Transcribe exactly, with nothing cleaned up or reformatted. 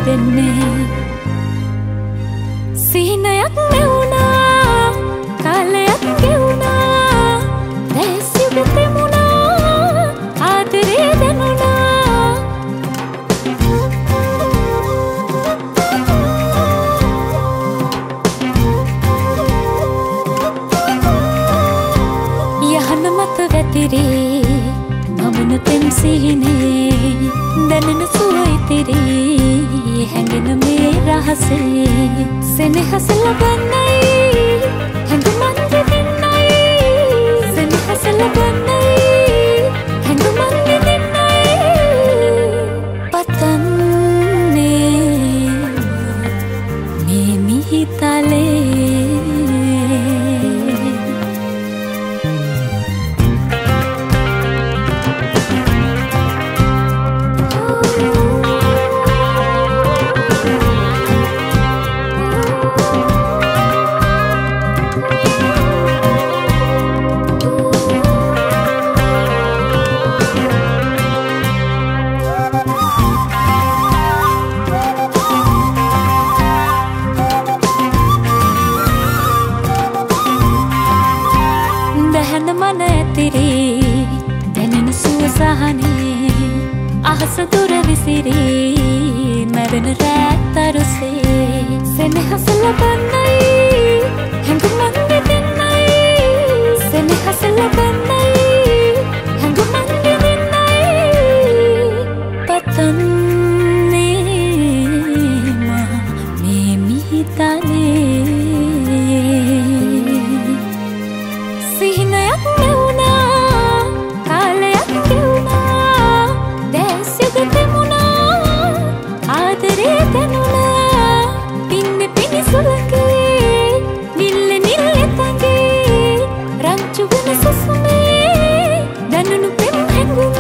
දෙන්නේ සිහිනයක් නෙවුණා කාලයක් ගෙවුණා දැසියුග තෙමුණා ආදරේ දැනුණා යහන මත වැතිරේ මමනුතෙන් සිහිනේ දැනෙන සුව ඉතිරි හැඟෙන මේ රහසේ සෙනෙහස ලබන්නයි හැඟුමන් දෙන්නයි සෙනෙහස ලබන්නයි හැඟුමන් දෙන්නයි පතන්නේ මේ මිහිතලේ මන ඇතිරි දැනෙන සුව සහනේ අහස දුර විසිරි මැරෙන රැත්තරුසේ සෙනෙහස ලබන්නයි හැඟුමන් දෙන්නයි සෙනෙහස ලබන්නයි හැඟුමන් දෙන්නයි පතන්නේ මා මේ මිහිතලේ සිහිනයක් නෙවුණා කාලයක් ගෙවුණා දැසියුග තෙමුණා ආදරේ දැනුණා පින්න පිනි සුලකේ නිල්ල නිල්ල තඟේ රංචු වෙන සසුනේ දැනුණු පෙම් හැඟුම්